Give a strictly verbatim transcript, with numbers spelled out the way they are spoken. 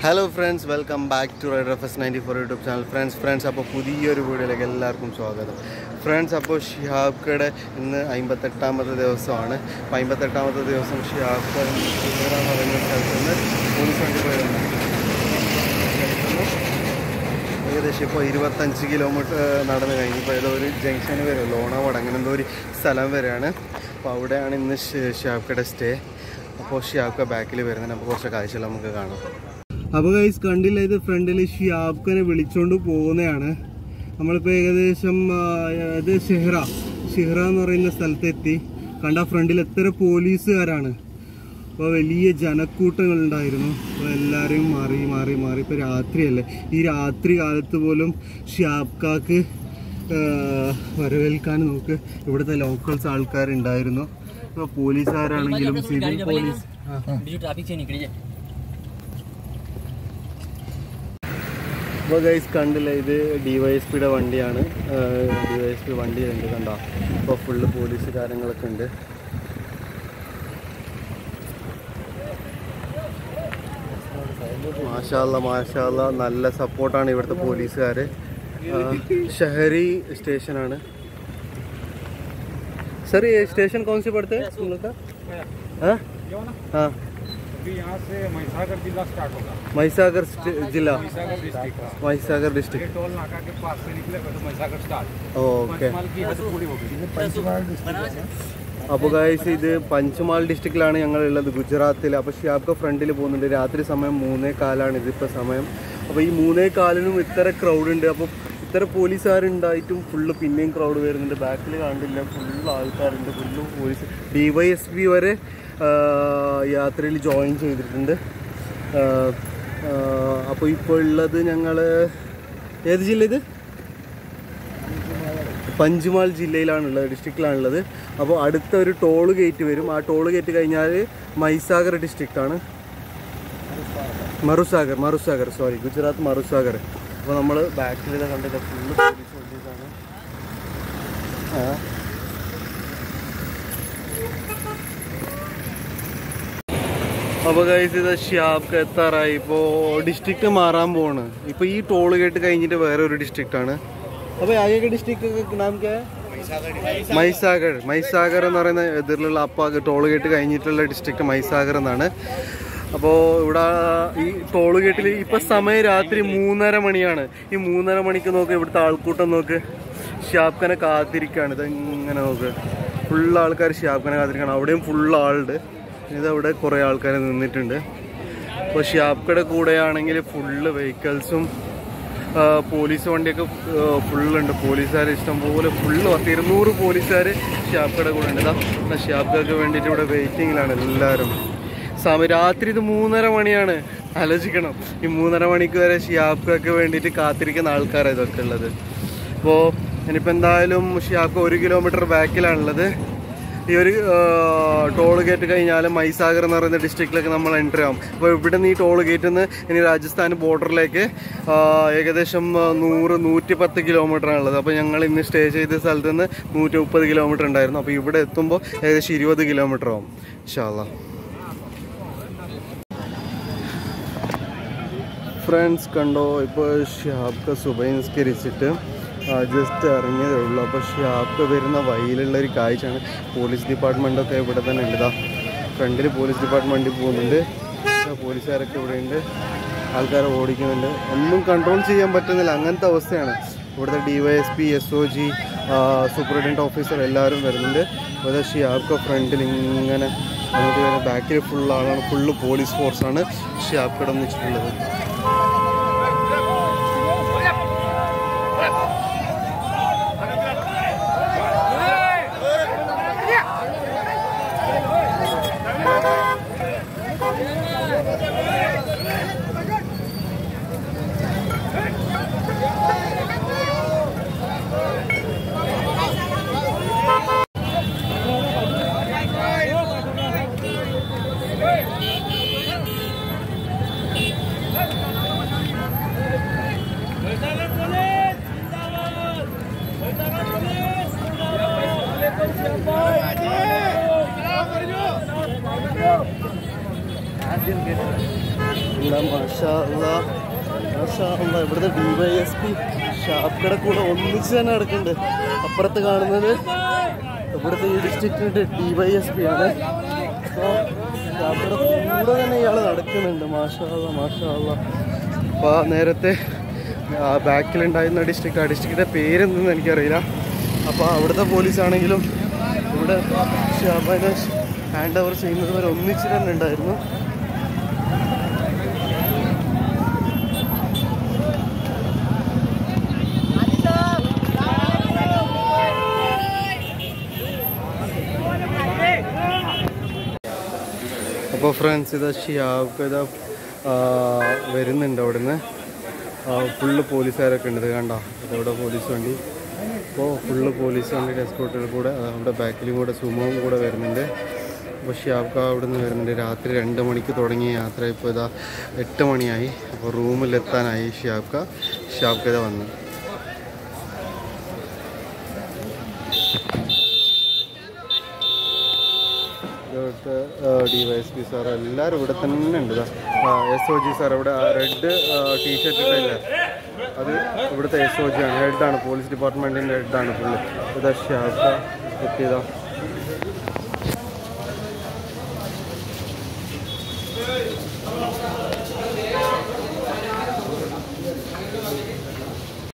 Hello friends, welcome back to Rider F S ninety-four YouTube channel. Friends, friends, അപ്പോൾ പുതിയൊരു വീഡിയോയിലേക്ക് എല്ലാവർക്കും സ്വാഗതം. ഫ്രണ്ട്സ്, അപ്പോൾ ഷിഹാബ്ക്കയുടെ ഇന്ന് അമ്പത്തെട്ടാമത്തെ ദിവസമാണ്. അപ്പോൾ അമ്പത്തെട്ടാമത്തെ ദിവസം ഷിഹാബ്ക്ക എന്ന് പറയുന്ന സ്ഥലത്ത് നിന്ന് പോലീസ് വണ്ടി പോയതാണ്. ഏകദേശം ഇപ്പോൾ ഇരുപത്തഞ്ച് കിലോമീറ്റർ നടന്നു കഴിഞ്ഞു. ഇപ്പോൾ ഏതോ ഒരു ജംഗ്ഷന് വരും, ലോണാവട അങ്ങനെ എന്തോ ഒരു സ്ഥലം വരെയാണ്. അപ്പോൾ അവിടെയാണ് ഇന്ന് ഷിഹാബ്ക്കയുടെ സ്റ്റേ. അപ്പോൾ ഷിഹാബ്ക്ക ബാക്കിൽ വരുന്നത് അപ്പോൾ കുറച്ച് കാഴ്ചകൾ നമുക്ക് കാണാം. അപ്പോൾ ഗൈസ് കണ്ടില്ല, ഇത് ഫ്രണ്ടിൽ ഷിഹാബ്ക്കനെ വിളിച്ചുകൊണ്ട് പോകുന്നതാണ്. നമ്മളിപ്പോൾ ഏകദേശം ഇത് ഷെഹ്റ ഷെഹ്റ എന്ന് പറയുന്ന സ്ഥലത്തെത്തി. കണ്ട ഫ്രണ്ടിൽ എത്ര പോലീസുകാരാണ്. അപ്പോൾ വലിയ ജനക്കൂട്ടങ്ങളുണ്ടായിരുന്നു. അപ്പോൾ എല്ലാവരെയും മാറി മാറി മാറി ഇപ്പോൾ രാത്രിയല്ലേ, ഈ രാത്രി കാലത്ത് പോലും ഷിഹാബ്ക്കാക്ക് വരവേൽക്കാൻ നമുക്ക് ഇവിടുത്തെ ലോക്കൽസ് ആൾക്കാരുണ്ടായിരുന്നു. ഇപ്പോൾ പോലീസുകാരാണെങ്കിലും സിവിൽ പോലീസ്. അപ്പോൾ ഗൈസ് കണ്ടില്ല, ഇത് ഡി വൈ എസ് പിയുടെ വണ്ടിയാണ്. ഡി വൈ എസ് പി വണ്ടിയുണ്ട്, കണ്ട. ഇപ്പോൾ ഫുള്ള് പോലീസ് കാര്യങ്ങളൊക്കെ ഉണ്ട്. മാഷാല്ല മാഷാല്ല നല്ല സപ്പോർട്ടാണ് ഇവിടുത്തെ പോലീസുകാർ. ഷഹരി സ്റ്റേഷനാണ്. സർ ये स्टेशन कौन से पड़ते हैं तुम लोग का? हाँ हाँ, यहाँ से महिसागर जिला स्टार्ट होगा. महिसागर जिला, महिसागर डिस्ट्रिक्ट. टोल नाका के पास से निकले तो महिसागर स्टार्ट. ओके. അപ്പോൾ ഗൈസ് ഇത് പഞ്ചമാൽ ഡിസ്ട്രിക്റ്റിലാണ് ഞങ്ങളുള്ളത്, ഗുജറാത്തിൽ. അപ്പോൾ ഷിഹാബ്ക്ക ഫ്രണ്ടിൽ പോകുന്നുണ്ട്. രാത്രി സമയം മൂന്നേ കാലാണ് ഇതിപ്പോൾ സമയം. അപ്പോൾ ഈ മൂന്നേ കാലിനും ഇത്ര ക്രൗഡ് ഉണ്ട്. അപ്പോൾ ഇത്ര പോലീസുകാരുണ്ടായിട്ടും ഫുള്ള് പിന്നെയും ക്രൗഡ് വരുന്നുണ്ട്. ബാക്കിൽ കണ്ടില്ല, ഫുള്ള് ആൾക്കാരുണ്ട്, full police. D Y S P വരെ യാത്രയിൽ ജോയിൻ ചെയ്തിട്ടുണ്ട്. അപ്പോൾ ഇപ്പോൾ ഉള്ളത് ഞങ്ങൾ ഏത് ജില്ല? ഇത് പഞ്ചമാൽ ജില്ലയിലാണുള്ളത്, ഡിസ്ട്രിക്റ്റിലാണുള്ളത്. അപ്പോൾ അടുത്ത ഒരു ടോൾ ഗേറ്റ് വരും. ആ ടോൾ ഗേറ്റ് കഴിഞ്ഞാൽ മൈസാഗർ ഡിസ്ട്രിക്റ്റാണ്. മറുസാഗർ മറുസാഗർ സോറി ഗുജറാത്ത് മറുസാഗർ. അപ്പോൾ നമ്മൾ ബാക്കിൽ കണ്ടിട്ട് ഫുള്ള് പോലീസ് വണ്ടീസാണ്. അപ്പോൾ ഗൈസ് ഇത് ഷിഹാബ്ക്ക എത്താറായി. ഇപ്പോൾ ഡിസ്ട്രിക്റ്റ് മാറാൻ പോവാണ്. ഇപ്പോൾ ഈ ടോൾ ഗേറ്റ് കഴിഞ്ഞിട്ട് വേറെ ഒരു ഡിസ്ട്രിക്റ്റാണ്. അപ്പോൾ ആകെ ഡിസ്ട്രിക്റ്റ് നാം ക്യാ? മൈസാഗർ. മൈസാഗർ എന്ന് പറയുന്ന ഇതിലുള്ള അപ്പോൾ ടോൾ ഗേറ്റ് കഴിഞ്ഞിട്ടുള്ള ഡിസ്ട്രിക്റ്റ് മൈസാഗർ എന്നാണ്. അപ്പോൾ ഇവിടെ ഈ ടോൾ ഗേറ്റിൽ ഇപ്പം സമയം രാത്രി മൂന്നര മണിയാണ്. ഈ മൂന്നര മണിക്ക് നോക്ക്, ഇവിടുത്തെ ആൾക്കൂട്ടം നോക്ക്. ഷിഹാബ്ക്കനെ കാത്തിരിക്കുകയാണ്. ഇതെങ്ങനെ നോക്ക്, ഫുള്ള് ആൾക്കാർ ഷിഹാബ്ക്കനെ കാത്തിരിക്കുകയാണ്. അവിടെയും ഫുള്ള് ആളുണ്ട്. ഇതവിടെ കുറേ ആൾക്കാർ നിന്നിട്ടുണ്ട്. അപ്പോൾ ഷിഹാബ്ക്കയുടെ കൂടെയാണെങ്കിൽ ഫുള്ള് വെഹിക്കിൾസും പോലീസ് വണ്ടിയൊക്കെ ഫുള്ളുണ്ട്. പോലീസുകാർ ഇഷ്ടംപോലെ ഫുള്ള് പത്ത് ഇരുന്നൂറ് പോലീസുകാർ ഷിഹാബ്ക്കയുടെ കൂടെ ഉണ്ട്. ഇതാ ഷിഹാബ്ക്കയ്ക്ക് വേണ്ടിയിട്ട് ഇവിടെ വെയിറ്റിങ്ങിലാണ് എല്ലാവരും. സമയം രാത്രി ഇത് മൂന്നര മണിയാണ്. ആലോചിക്കണം, ഈ മൂന്നര മണിക്ക് വരെ ഷിഹാബ്ക്കയ്ക്ക് വേണ്ടിയിട്ട് കാത്തിരിക്കുന്ന ആൾക്കാരാണ് ഇതൊക്കെ ഉള്ളത്. അപ്പോൾ ഇനിയിപ്പോൾ എന്തായാലും ഷിഹാബ്ക്ക ഒരു കിലോമീറ്റർ ബാക്കിലാണുള്ളത്. ഈ ഒരു ടോൾ ഗേറ്റ് കഴിഞ്ഞാൽ മൈസാഗർ എന്ന് പറയുന്ന ഡിസ്ട്രിക്റ്റിലേക്ക് നമ്മൾ എൻട്രി ആവും. അപ്പോൾ ഇവിടെ നിന്ന് ഈ ടോൾ ഗേറ്റിൽ നിന്ന് ഇനി രാജസ്ഥാൻ ബോർഡറിലേക്ക് ഏകദേശം നൂറ് നൂറ്റി പത്ത് കിലോമീറ്ററാണുള്ളത്. അപ്പോൾ ഞങ്ങൾ ഇന്ന് സ്റ്റേ ചെയ്ത സ്ഥലത്ത് നിന്ന് നൂറ്റി മുപ്പത് കിലോമീറ്റർ ഉണ്ടായിരുന്നു. അപ്പോൾ ഇവിടെ എത്തുമ്പോൾ ഏകദേശം ഇരുപത് കിലോമീറ്റർ ആവും ഇൻഷാ അല്ലാഹ്. ഫ്രണ്ട്സ് കണ്ടോ, ഇപ്പോൾ ഷിഹാബ്ക്ക സുബഹി നിസ്കരിച്ചിട്ട് ജസ്റ്റ് ഇറങ്ങിയതേ ഉള്ളൂ. അപ്പോൾ ഷിഹാബ്ക്ക വരുന്ന വഴിയിലുള്ളൊരു കാഴ്ചയാണ്. പോലീസ് ഡിപ്പാർട്ട്മെൻറ്റൊക്കെ ഇവിടെ തന്നെ ഉണ്ട്. ഇതാ ഫ്രണ്ടിൽ പോലീസ് ഡിപ്പാർട്ട്മെൻറ്റിൽ പോകുന്നുണ്ട്. പോലീസുകാരൊക്കെ ഇവിടെ ഉണ്ട്, ആൾക്കാരെ ഓടിക്കുന്നുണ്ട്. ഒന്നും കൺട്രോൾ ചെയ്യാൻ പറ്റുന്നില്ല, അങ്ങനത്തെ അവസ്ഥയാണ്. ഇവിടുത്തെ D Y S P, S O G, superintendent officer എല്ലാവരും വരുന്നുണ്ട്. ഇവിടെ ഷിഹാബ്ക്ക ഫ്രണ്ടിൽ ഇങ്ങനെ അങ്ങോട്ട് വരുന്ന, ബാക്കിൽ ഫുൾ ആളാണ്, ഫുള്ള് പോലീസ് ഫോഴ്സാണ് ഷിഹാബ്ക്കയുടെ എന്ന് വെച്ചിട്ടുള്ളത്. ഇവിടുത്തെ ഡി വൈ എസ് പി ഷാപ്പിടെ കൂടെ ഒന്നിച്ച് തന്നെ നടക്കുന്നുണ്ട്. അപ്പുറത്ത് കാണുന്നത് ഇവിടുത്തെ ഈ ഡിസ്ട്രിക്റ്റിൻ്റെ ഡി വൈ എസ് പി ആണ്. അപ്പോൾ ഷാപ്പിടെ കൂടെ തന്നെ ഇയാൾ നടക്കുന്നുണ്ട്. മാഷാ അല്ലാ മാഷാ അല്ലാ. അപ്പോൾ നേരത്തെ ബാക്കിലുണ്ടായിരുന്ന ഡിസ്ട്രിക്റ്റ്, ആ ഡിസ്ട്രിക്റ്റിൻ്റെ പേരെന്തെന്ന് എനിക്കറിയില്ല. അപ്പോൾ അവിടുത്തെ പോലീസാണെങ്കിലും ഇവിടെ ഷാബാനെ ഹാൻഡ് ഓവർ ചെയ്യുന്നത് വരെ ഒന്നിച്ച് തന്നെ ഉണ്ടായിരുന്നു. അപ്പോൾ ഫ്രണ്ട്സ് ഇതാ ഷിയാബ് ഇതാ വരുന്നുണ്ട് അവിടെ നിന്ന്. ഫുള്ള് പോലീസുകാരൊക്കെ ഉണ്ട്, കണ്ടോ അതവിടെ പോലീസ് വണ്ടി. അപ്പോൾ ഫുള്ള് പോലീസ് വണ്ടിയുടെ എസ്കോർട്ടുകൾ കൂടെ അവിടെ ബാക്കിലും കൂടെ സുമോവും കൂടെ വരുന്നുണ്ട്. അപ്പോൾ ഷിയാബ്ക്ക അവിടെ നിന്ന് വരുന്നുണ്ട്. രാത്രി രണ്ട് മണിക്ക് തുടങ്ങിയ യാത്ര ഇപ്പോൾ ഇതാ എട്ട് മണിയായി. അപ്പോൾ റൂമിലെത്താനായി ഷിയാബ്ക്ക. ഷിയാബ്ക്ക ഇതാ വന്നു. D Y S P sir എല്ലാവരും ഇവിടെ തന്നെ ഉണ്ട്. എസ് ഒ ജി സാർ ഇവിടെ റെഡ് ടീഷർട്ട് ഇട്ടില്ല, അത് ഇവിടുത്തെ എസ് ഒ ജി ആണ്, ഹെഡാണ്, പോലീസ് ഡിപ്പാർട്ട്മെൻറ്റിൻ്റെ ഹെഡാണ് പുള്ളി. ഇതാ ഷാബ്ക്ക എത്തിയതാ.